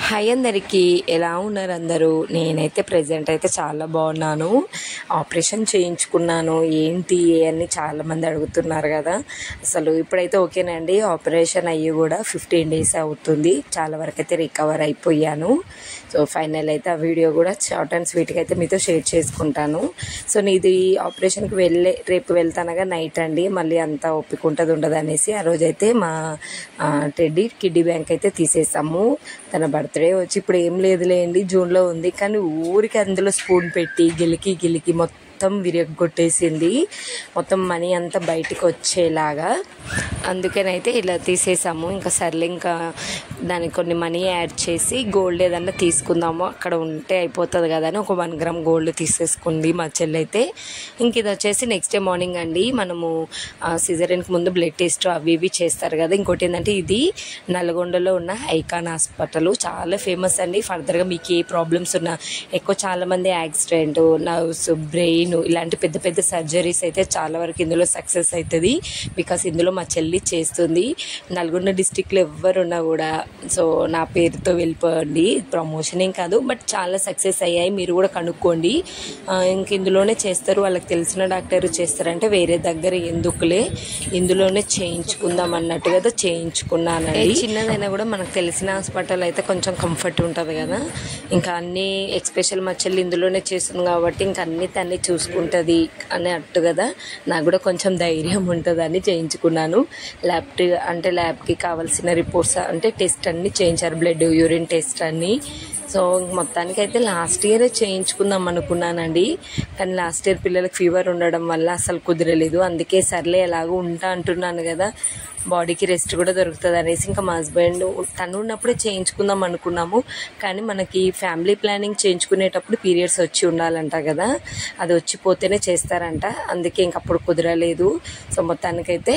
Hi అందరికీ, ఎలా ఉన్నారు అందరూ? నేనైతే ప్రెజెంట్ అయితే చాలా బాగున్నాను. ఆపరేషన్ చేయించుకున్నాను. ఏంటి అని చాలామంది అడుగుతున్నారు కదా. అసలు ఇప్పుడైతే ఓకేనండి. ఆపరేషన్ అయ్యి కూడా 15 days అవుతుంది. చాలా వరకు అయితే రికవర్ అయిపోయాను. సో ఫైనల్ అయితే ఆ వీడియో కూడా షార్ట్ అండ్ స్వీట్గా అయితే మీతో షేర్ చేసుకుంటాను. సో నీది ఆపరేషన్కి రేపు వెళ్తానగా నైట్ అండి. మళ్ళీ అంతా ఒప్పుకుంటుంది ఉండదు అనేసి ఆ రోజైతే మా టెడ్డీ కిడ్డీ బ్యాంక్ అయితే తీసేసాము. తన బర్త్డే వచ్చి ఇప్పుడు ఏం లేదులేండి, జూన్లో ఉంది. కానీ ఊరికి అందులో స్పూన్ పెట్టి గిలికి మొత్తం విరగొట్టేసింది. మొత్తం మనీ అంతా బయటికి వచ్చేలాగా. అందుకనైతే ఇలా తీసేసాము. ఇంకా సర్లే, ఇంకా దానికి కొన్ని మనీ యాడ్ చేసి గోల్డ్ ఏదన్నా తీసుకుందాము, అక్కడ ఉంటే అయిపోతుంది కదా అని ఒక 1 gram గోల్డ్ తీసేసుకుంది మా చెల్లి అయితే. ఇంక ఇది వచ్చేసి నెక్స్ట్ డే మార్నింగ్ అండి. మనము సిజరీన్కి ముందు బ్లడ్ టెస్ట్ అవి ఇవి చేస్తారు కదా. ఇంకోటి ఏంటంటే ఇది నల్గొండలో ఉన్న ఐకాన్ హాస్పిటల్, చాలా ఫేమస్ అండి. ఫర్దర్గా మీకు ఏ ప్రాబ్లమ్స్ ఉన్నా, ఎక్కువ చాలామంది యాక్సిడెంట్, నర్వ్స్, బ్రెయిన్ ఇలాంటి పెద్ద పెద్ద సర్జరీస్ అయితే చాలా వరకు ఇందులో సక్సెస్ అవుతుంది. బికాస్ ఇందులో మా చెల్లి చేస్తుంది. నల్గొండ డిస్టిక్లో ఎవరున్నా కూడా సో నా పేరుతో వెళ్ళిపోండి. ప్రమోషన్ ఏం కాదు, బట్ చాలా సక్సెస్ అయ్యాయి. మీరు కూడా కనుక్కోండి. ఇంక ఇందులోనే చేస్తారు. వాళ్ళకి తెలిసిన డాక్టర్ చేస్తారంటే వేరే దగ్గర ఎందుకులే, ఇందులోనే చేయించుకుందాం అన్నట్టు కదా చేయించుకున్నానండి. చిన్నదైనా కూడా మనకు తెలిసిన హాస్పిటల్ అయితే కొంచెం కంఫర్ట్ ఉంటుంది కదా. ఇంకా అన్నీ ఎక్స్పెషల్ మా చెల్లి ఇందులోనే చేస్తుంది కాబట్టి ఇంకా అన్నీ తన్ని చూసుకుంటుంది అన్నట్టు కదా. నాకు కూడా కొంచెం ధైర్యం ఉంటుంది అని చేయించుకున్నాను. ల్యాబ్కి కావాల్సిన రిపోర్ట్స్ అంటే టెస్ట్ అన్నీ చేయించారు. బ్లడ్, యూరిన్ టెస్ట్ అన్నీ. సో మొత్తానికి అయితే లాస్ట్ ఇయర్ చేయించుకుందాం అనుకున్నానండి. కానీ లాస్ట్ ఇయర్ పిల్లలకు ఫీవర్ ఉండడం వల్ల అసలు కుదరలేదు. అందుకే సర్లే ఎలాగో ఉంటా అంటున్నాను కదా, బాడీకి రెస్ట్ కూడా దొరుకుతుంది అనేసి ఇంకా మా హస్బెండ్ తను ఉన్నప్పుడే చేయించుకుందాం అనుకున్నాము. కానీ మనకి ఫ్యామిలీ ప్లానింగ్ చేయించుకునేటప్పుడు పీరియడ్స్ వచ్చి ఉండాలంట కదా, అది వచ్చిపోతేనే చేస్తారంట. అందుకే ఇంకప్పుడు కుదరలేదు. సో మొత్తానికైతే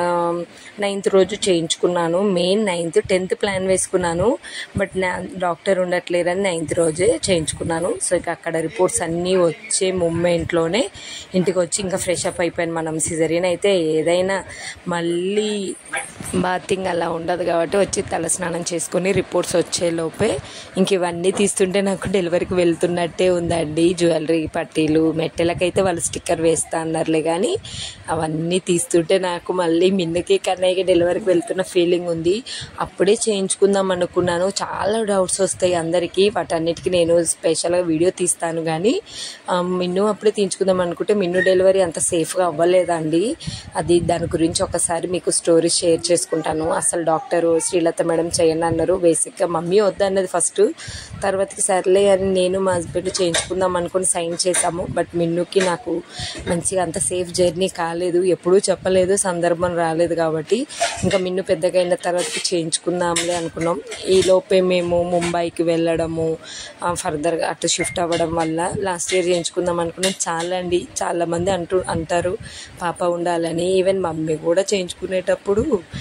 9th రోజు చేయించుకున్నాను. మెయిన్ 9th, 10th ప్లాన్ వేసుకున్నాను. బట్ డాక్టర్ ఉండట్లేరని 9th రోజే చేయించుకున్నాను. సో ఇక అక్కడ రిపోర్ట్స్ అన్నీ వచ్చే మూమెంట్లోనే ఇంటికి వచ్చి ఇంకా ఫ్రెష్ అప్ అయిపోయాను. మనం సిజరీన్ అయితే ఏదైనా మళ్ళీ బాతింగ్ అలా ఉండదు కాబట్టి వచ్చి తల స్నానం చేసుకుని రిపోర్ట్స్ వచ్చేలోపే ఇంక ఇవన్నీ తీస్తుంటే నాకు డెలివరీకి వెళ్తున్నట్టే ఉందండి. జ్యువెలరీ, పట్టీలు, మెట్టెలకైతే వాళ్ళు స్టిక్కర్ వేస్తా అన్నారులే, కానీ అవన్నీ తీస్తుంటే నాకు మళ్ళీ మిన్నుకి కన్నయ్యకి డెలివరీకి వెళ్తున్న ఫీలింగ్ ఉంది. అప్పుడే చేయించుకుందాం అనుకున్నాను. చాలా డౌట్స్ వస్తాయి అందరికీ, వాటన్నిటికీ నేను స్పెషల్గా వీడియో తీస్తాను. కానీ మిన్ను అప్పుడే తీయించుకుందాం అనుకుంటే మిన్ను డెలివరీ అంత సేఫ్గా అవ్వలేదండి. అది దాని గురించి ఒకసారి మీకు స్టోరీ షేర్ చేసుకుంటాను. అసలు డాక్టరు శ్రీలత మేడం చేయండి అన్నారు. బేసిక్గా మమ్మీ వద్దన్నది ఫస్ట్, తర్వాతకి సర్లే అని నేను మా హస్బెండ్ చేయించుకుందాం అనుకుని సైన్ చేశాము. బట్ మిన్నుకి నాకు మంచిగా అంత సేఫ్ జర్నీ కాలేదు, ఎప్పుడూ చెప్పలేదు, సందర్భం రాలేదు. కాబట్టి ఇంకా మిన్ను పెద్దగా అయిన తర్వాతకి చేయించుకుందాంలే అనుకున్నాం. ఈ లోపే మేము ముంబైకి వెళ్ళడము, ఫర్దర్గా అటు షిఫ్ట్ అవ్వడం వల్ల లాస్ట్ ఇయర్ చేయించుకుందాం అనుకున్నాం. చాలా అండి, చాలామంది అంటారు పాప ఉండాలని. ఈవెన్ మమ్మీ కూడా చేయించుకునేటప్పుడు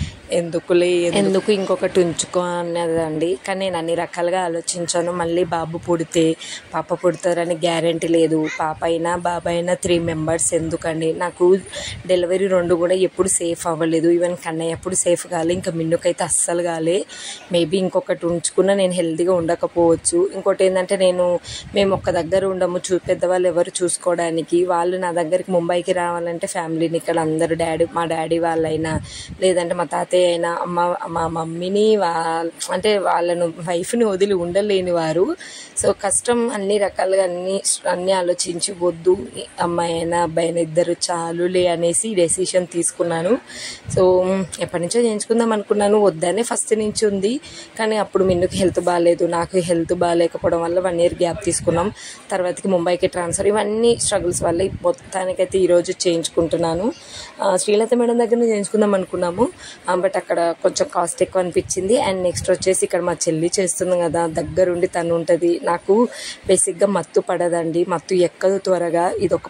ఎందుకు ఇంకొకటి ఉంచుకో అన్నదండి. కానీ నేను అన్ని రకాలుగా ఆలోచించాను. మళ్ళీ బాబు పుడితే పాప పుడతారని గ్యారెంటీ లేదు. పాప అయినా బాబు అయినా 3 members ఎందుకండి. నాకు డెలివరీ 2 కూడా ఎప్పుడు సేఫ్ అవ్వలేదు. ఈవెన్ కన్నయ్య ఎప్పుడు సేఫ్ కాలే, ఇంకా మిన్నుకైతే అస్సలు కాలే. మేబీ ఇంకొకటి ఉంచుకున్నా నేను హెల్తీగా ఉండకపోవచ్చు. ఇంకోటి ఏంటంటే మేము ఒక్క దగ్గర ఉండము, పెద్దవాళ్ళు ఎవరు చూసుకోవడానికి. వాళ్ళు నా దగ్గరికి ముంబైకి రావాలంటే ఫ్యామిలీని ఇక్కడ అందరూ మా డాడీ వాళ్ళైనా లేదంటే మా తాతయ్య అయినా మా మమ్మీని అంటే వాళ్ళను వైఫ్ని వదిలి ఉండలేని వారు. సో కష్టం. అన్ని రకాలుగా అన్నీ ఆలోచించి వద్దు, అమ్మాయి అయినా అబ్బాయి అయినా ఇద్దరు చాలులే అనేసి డెసిషన్ తీసుకున్నాను. సో ఎప్పటి నుంచో చేయించుకుందాం అనుకున్నాను, వద్దనే ఫస్ట్ నుంచి ఉంది. కానీ అప్పుడు మిన్నుకి హెల్త్ బాగాలేదు, నాకు హెల్త్ బాగాలేకపోవడం వల్ల 1 year గ్యాప్ తీసుకున్నాం. తర్వాతకి ముంబైకి ట్రాన్స్ఫర్, ఇవన్నీ స్ట్రగుల్స్ వల్ల మొత్తానికైతే ఈరోజు చేయించుకుంటున్నాను. శ్రీలత మేడం దగ్గర చేయించుకుందాం అనుకున్నాము, బట్ అక్కడ కొంచెం కాస్ట్ ఎక్కువ అనిపించింది. అండ్ నెక్స్ట్ వచ్చేసి ఇక్కడ మా చెల్లి చేస్తుంది కదా, దగ్గరుండి తను ఉంటుంది. నాకు బేసిక్గా మత్తు పడదండి, మత్తు ఎక్కదు త్వరగా. ఇది ఒక పెద్ద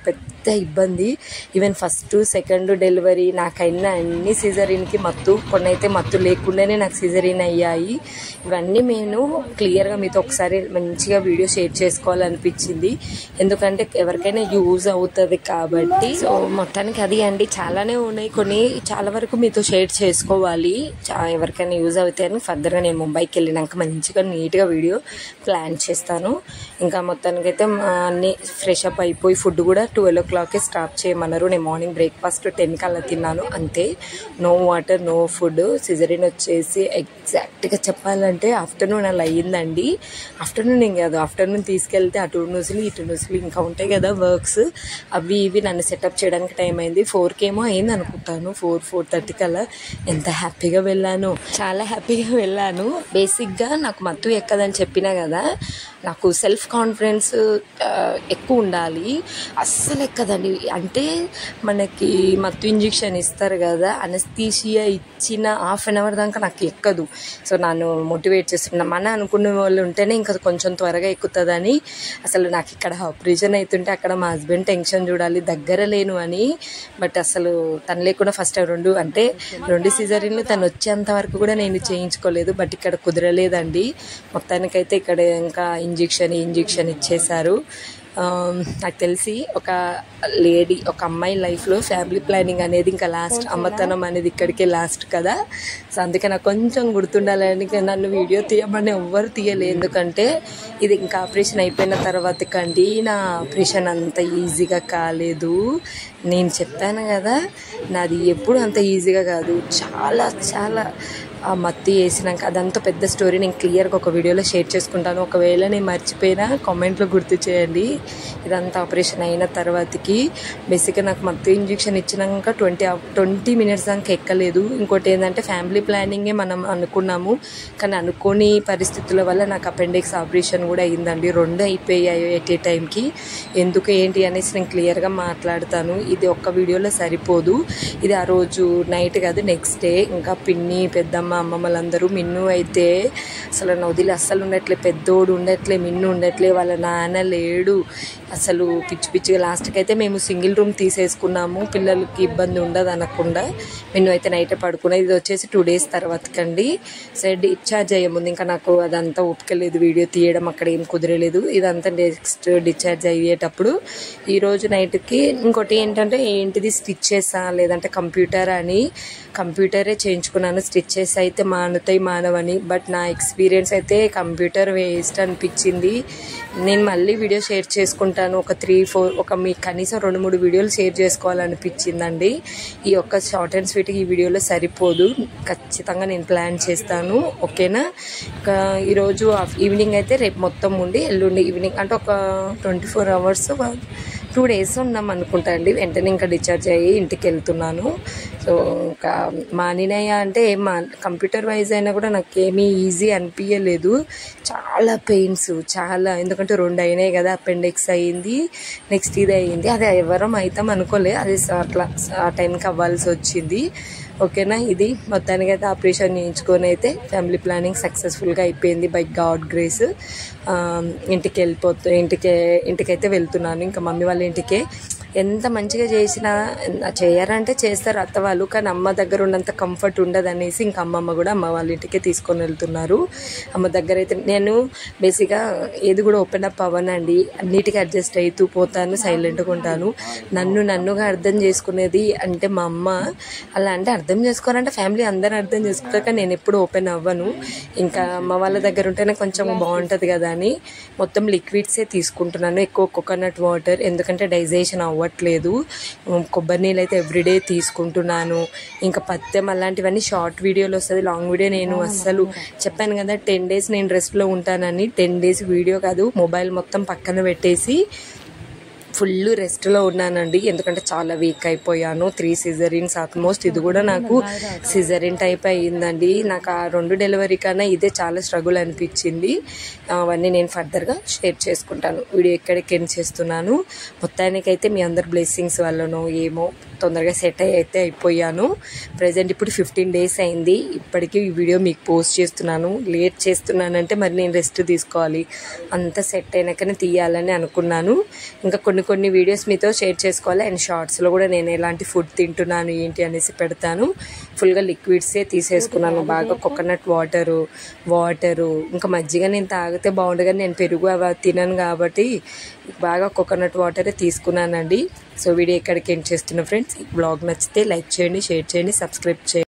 పెద్ద ఇబ్బంది. ఈవెన్ ఫస్ట్ సెకండ్ డెలివరీ నాకైనా అన్ని సిజరీన్కి మత్తు, కొన్ని అయితే మత్తు లేకుండానే నాకు సిజరీన్ అయ్యాయి. ఇవన్నీ నేను క్లియర్గా మీతో ఒకసారి మంచిగా వీడియో షేర్ చేసుకోవాలనిపించింది, ఎందుకంటే ఎవరికైనా యూజ్ అవుతుంది కాబట్టి. సో మొత్తానికి అది అండి, చాలానే ఉన్నాయి, కొన్ని చాలా వరకు మీతో షేర్ చేసుకోవాలి, ఎవరికైనా యూజ్ అవుతాయని. ఫర్దర్గా నేను ముంబైకి వెళ్ళినాక మంచిగా నీట్గా వీడియో ప్లాన్ చేస్తాను. ఇంకా మొత్తానికి అయితే అన్నీ ఫ్రెష్ అప్ అయిపోయి ఫుడ్ కూడా 12 o'clockకే స్టాప్ చేయమన్నారు. నేను మార్నింగ్ బ్రేక్ఫాస్ట్ 10కి అలా తిన్నాను అంతే, no water no food. Caesarean వచ్చేసి ఎగ్జాక్ట్గా చెప్పాలంటే ఆఫ్టర్నూన్ అలా అయ్యిందండి. ఆఫ్టర్నూన్ ఏం కాదు, ఆఫ్టర్నూన్ తీసుకెళ్తే అటు నుసులు ఇటు నుసులు ఇంకా ఉంటాయి కదా వర్క్స్, అవి ఇవి నన్ను సెటప్ చేయడానికి టైం అయింది. 4కి ఏమో అయింది అనుకుంటాను, 4:30 అలా. ఎంత హ్యాపీగా వెళ్ళాను, చాలా హ్యాపీగా వెళ్ళాను. బేసిక్గా నాకు మత్తు ఎక్కదని చెప్పినా కదా, నాకు సెల్ఫ్ కాన్ఫిడెన్స్ ఎక్కువ ఉండాలి. అస్సలు ఎక్కదండి, అంటే మనకి మత్తు ఇంజెక్షన్ ఇస్తారు కదా, అనస్థీషియా ఇచ్చిన ½ an hour దాకా నాకు ఎక్కదు. సో నన్ను మోటివేట్ చేస్తున్నా, మన అనుకునే వాళ్ళు ఉంటేనే ఇంకా కొంచెం త్వరగా ఎక్కుతుందని. అసలు నాకు ఇక్కడ ఆపరేషన్ అవుతుంటే అక్కడ మా హస్బెండ్ టెన్షన్ చూడాలి, దగ్గర లేను అని. బట్ అసలు తను లేకుండా ఫస్ట్ రెండు సిజరీన్లు తను వచ్చేంత వరకు కూడా నేను చేయించుకోలేదు. బట్ ఇక్కడ కుదరలేదండి. మొత్తానికైతే ఇక్కడ ఇంకా ఇంజెక్షన్ ఇచ్చేశారు. నాకు తెలిసి ఒక అమ్మాయి లైఫ్లో ఫ్యామిలీ ప్లానింగ్ అనేది ఇంకా లాస్ట్, అమ్మతనం అనేది ఇక్కడికే లాస్ట్ కదా. సో అందుకే నాకు కొంచెం గుర్తుండాలని నన్ను వీడియో తీయమని ఎవ్వరు తీయలేదు, ఎందుకంటే ఇది ఇంకా ఆపరేషన్ అయిపోయిన తర్వాత కండి నా ఆపరేషన్ అంత ఈజీగా కాలేదు. నేను చెప్పాను కదా, నాది ఎప్పుడు అంత ఈజీగా కాదు, చాలా చాలా ఆ మత్తి వేసినాక అదంతా పెద్ద స్టోరీ నేను క్లియర్గా ఒక వీడియోలో షేర్ చేసుకుంటాను. ఒకవేళ నేను మర్చిపోయినా కామెంట్లో గుర్తు చేయండి. ఇదంతా ఆపరేషన్ అయిన తర్వాతకి బేసిక్గా నాకు మత్తు ఇంజెక్షన్ ఇచ్చినాక 20 minutes దాకా ఎక్కలేదు. ఇంకోటి ఏంటంటే ఫ్యామిలీ ప్లానింగే మనం అనుకున్నాము, కానీ అనుకోని పరిస్థితుల వల్ల నాకు అపెండిక్స్ ఆపరేషన్ కూడా అయ్యిందండి. 2 అయిపోయాయి ఎట్ ఏ టైంకి. ఎందుకు ఏంటి అనేసి నేను క్లియర్గా మాట్లాడతాను. ఇది ఒక్క వీడియోలో సరిపోదు. ఇది ఆ రోజు నైట్ కాదు, నెక్స్ట్ డే. ఇంకా పిన్ని పెద్దమ్మ అమ్మమ్మలందరూ, మిన్ను అయితే అసలు వదిలి అస్సలు ఉండట్లే, పెద్దోడు ఉండట్లే, మిన్ను ఉండట్లే, వాళ్ళ నాన్న లేడు, అసలు పిచ్చి పిచ్చిగా. లాస్ట్కి అయితే మేము సింగిల్ రూమ్ తీసేసుకున్నాము, పిల్లలకి ఇబ్బంది ఉండదు అనకుండా. మిన్ను అయితే నైట్ పడుకున్నది. ఇది వచ్చేసి 2 days తర్వాతకండి. సరే డిశ్చార్జ్ అయ్యే ముందు ఇంకా నాకు అదంతా ఒప్పుకోలేదు, వీడియో తీయడం అక్కడ ఏం కుదరలేదు. ఇదంతా నెక్స్ట్ డిశ్చార్జ్ అయ్యేటప్పుడు ఈరోజు నైట్కి. ఇంకోటి ఏంటిది స్టిచ్చెసా లేదంటే కంప్యూటర్ అని, కంప్యూటరే చేయించుకున్నాను. స్టిచ్చెస్ అయితే మానవని, బట్ నా ఎక్స్పీరియన్స్ అయితే కంప్యూటర్ వేస్ట్ అనిపించింది. నేను మళ్ళీ వీడియో షేర్ చేసుకుంటాను, ఒక 3-4 మీకు కనీసం 2-3 వీడియోలు షేర్ చేసుకోవాలనిపించిందండి. ఈ ఒక్క షార్ట్ అండ్ స్వీట్గా ఈ వీడియోలో సరిపోదు, ఖచ్చితంగా నేను ప్లాన్ చేస్తాను, ఓకేనా. ఇంకా ఈరోజు ఈవినింగ్ అయితే రేపు మొత్తం ఉండి ఎల్లుండి ఈవినింగ్ అంటే ఒక 24 hours 2 days ఉన్నాం అనుకుంటా అండి. వెంటనే ఇంకా డిశ్చార్జ్ అయ్యి ఇంటికి వెళ్తున్నాను. సో ఇంకా మానినయ్య అంటే కంప్యూటర్ వైజ్ అయినా కూడా నాకేమీ ఈజీ అనిపించలేదు, చాలా పెయిన్స్ చాలా. ఎందుకంటే 2 అయినాయి కదా, అపెండిక్స్ అయ్యింది, నెక్స్ట్ ఇది అయ్యింది. అది ఎవరం అవుతాం అనుకోలే, అది అట్లా ఆ టైంకి అవ్వాల్సి వచ్చింది, ఓకేనా. ఇది మొత్తానికి అయితే ఆపరేషన్ చేయించుకొని అయితే ఫ్యామిలీ ప్లానింగ్ సక్సెస్ఫుల్గా అయిపోయింది బై గాడ్ గ్రేస్. ఇంటికైతే వెళ్తున్నాను, ఇంకా మమ్మీ వాళ్ళ ఇంటికే. ఎంత మంచిగా చేసినా చేయరంటే చేస్తారు అత్త వాళ్ళు, కానీ అమ్మ దగ్గర ఉన్నంత కంఫర్ట్ ఉండదు అనేసి ఇంకా అమ్మమ్మ కూడా అమ్మ వాళ్ళ ఇంటికే తీసుకొని వెళ్తున్నారు. అమ్మ దగ్గర అయితే నేను బేసిక్గా ఏది కూడా ఓపెన్ అప్ అవ్వనండి, అన్నిటికీ అడ్జస్ట్ అవుతూ పోతాను, సైలెంట్గా ఉంటాను. నన్నుగా అర్థం చేసుకునేది అంటే మా అమ్మ. అలా అంటే అర్థం చేసుకోవాలంటే ఫ్యామిలీ అందరూ అర్థం చేసుకుంటారు, కానీ నేను ఎప్పుడు ఓపెన్ అవ్వను. ఇంకా అమ్మ వాళ్ళ దగ్గర ఉంటేనే కొంచెం బాగుంటుంది కదా అని మొత్తం లిక్విడ్సే తీసుకుంటున్నాను, ఎక్కువ కోకోనట్ వాటర్, ఎందుకంటే డైజెషన్ అవ్వట్లేదు. కొబ్బరి నీళ్ళు అయితే ఎవ్రీడే తీసుకుంటున్నాను. ఇంకా పత్యం అలాంటివన్నీ షార్ట్ వీడియోలు వస్తుంది, లాంగ్ వీడియో నేను అస్సలు చెప్పాను కదా 10 days నేను రెస్ట్లో ఉంటానని. 10 days వీడియో కాదు, మొబైల్ మొత్తం పక్కన పెట్టేసి ఫుల్ రెస్ట్లో ఉన్నానండి, ఎందుకంటే చాలా వీక్ అయిపోయాను. 3 cesareans ఆల్మోస్ట్, ఇది కూడా నాకు సిజరిన్ టైప్ అయ్యిందండి. నాకు ఆ 2 డెలివరీ కన్నా ఇదే చాలా స్ట్రగుల్ అనిపించింది. అవన్నీ నేను ఫర్దర్గా షేర్ చేసుకుంటాను. వీడియో ఎక్కడికి ఎండ్ చేస్తున్నాను. మొత్తానికైతే మీ అందరి బ్లెస్సింగ్స్ వల్లనో ఏమో తొందరగా సెట్ అయితే అయిపోయాను. ప్రజెంట్ ఇప్పుడు 15 days అయింది. ఇప్పటికీ ఈ వీడియో మీకు పోస్ట్ చేస్తున్నాను. లేట్ చేస్తున్నానంటే మరి నేను రెస్ట్ తీసుకోవాలి, అంత సెట్ అయినాకనే తీయాలని అనుకున్నాను. ఇంకా కొన్ని కొన్ని వీడియోస్ మీతో షేర్ చేసుకోవాలి. అండ్ షార్ట్స్లో కూడా నేను ఎలాంటి ఫుడ్ తింటున్నాను ఏంటి అనేసి పెడతాను. ఫుల్గా లిక్విడ్సే తీసేసుకున్నాను. బాగా కోకోనట్ వాటరు ఇంకా మజ్జిగ నేను తాగితే బాగుండు, కానీ నేను పెరుగు అవి తినను కాబట్టి బాగా కోకోనట్ వాటరే తీసుకున్నానండి. సో వీడియో ఎక్కడికి ఎండ్ చేస్తున్నా ఫ్రెండ్స్. ఈ బ్లాగ్ నచ్చితే లైక్ చేయండి, షేర్ చేయండి, సబ్స్క్రైబ్ చేయండి.